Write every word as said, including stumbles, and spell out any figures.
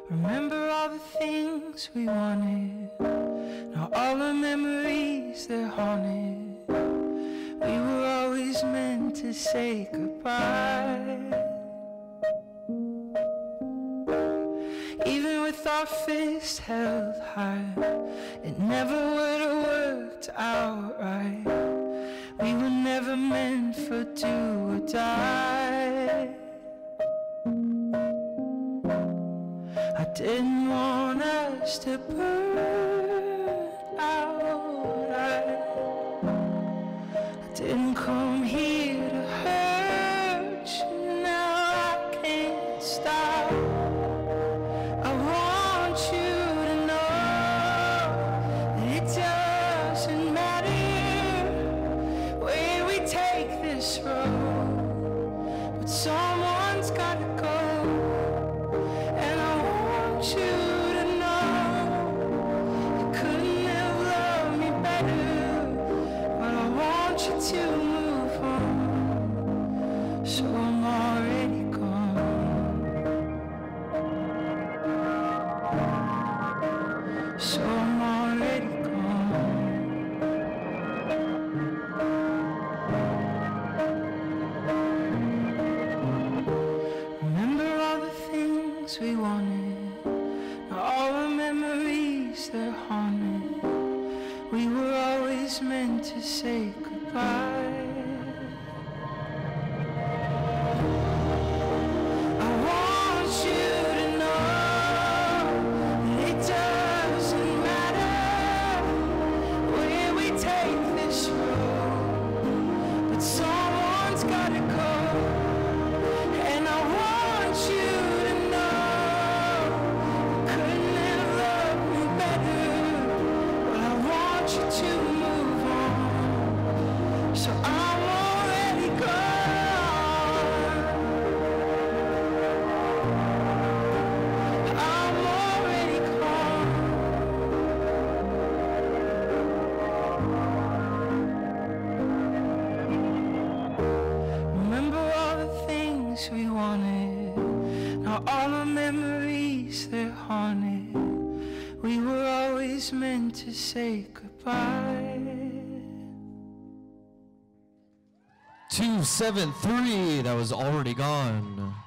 Remember all the things we wanted. Now all the memories, they're haunted. We were always meant to say goodbye. Even with our fists held high, it never would have worked out right. We were never meant for do or die. I didn't want us to burn out. I, I didn't come here to hurt you. Now I can't stop. I want you to know that it doesn't matter where we take this road, but someone's gotta go. And I want you to know you couldn't have loved me better, but I want you to move on, so I'm already gone. So I'm already gone. Remember all the things we wanted. Now all the memories, they're haunted. We were always meant to say goodbye. I want you to know it doesn't matter where we take this road, but someone's gotta go. And I want you to know you couldn't have loved me better, but I want you to move on, so I'm already gone. I'm already gone. Remember all the things we wanted. Now all the memories, they're haunted. We were always meant to say goodbye. two seven three, that was Already Gone.